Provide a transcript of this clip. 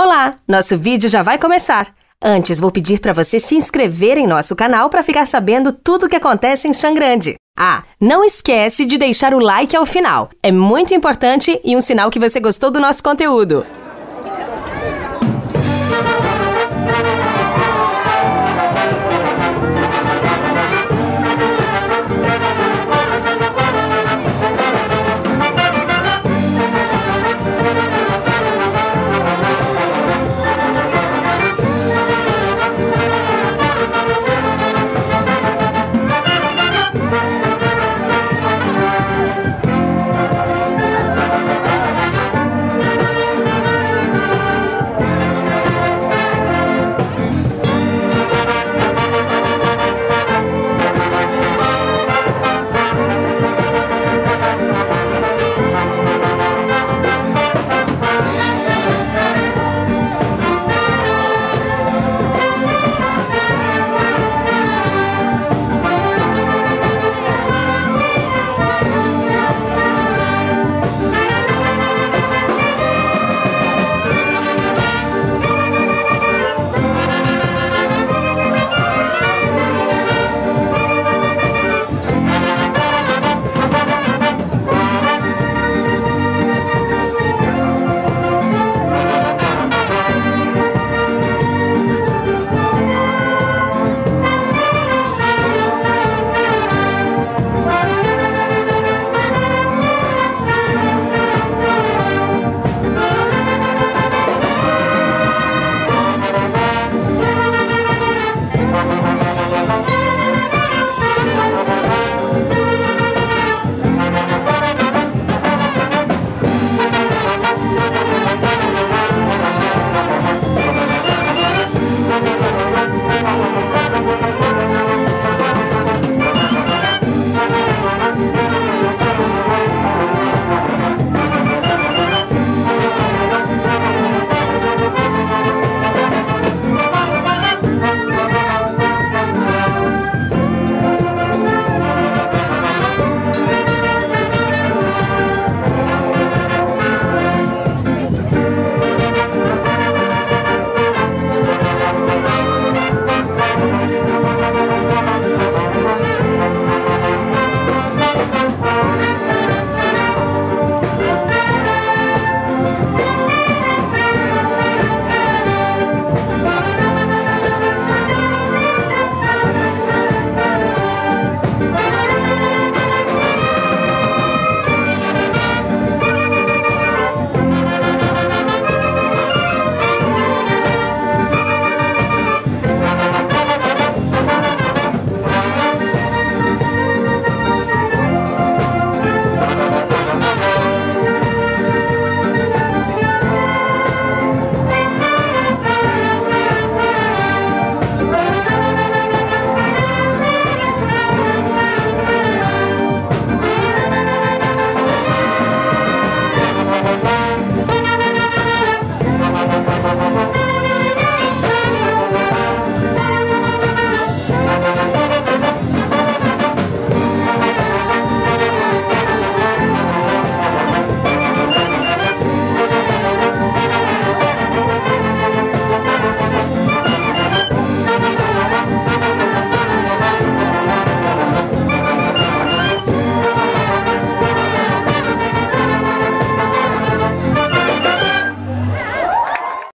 Olá, nosso vídeo já vai começar. Antes, vou pedir para você se inscrever em nosso canal para ficar sabendo tudo o que acontece em Xangrande. Ah, não esquece de deixar o like ao final. É muito importante e um sinal que você gostou do nosso conteúdo.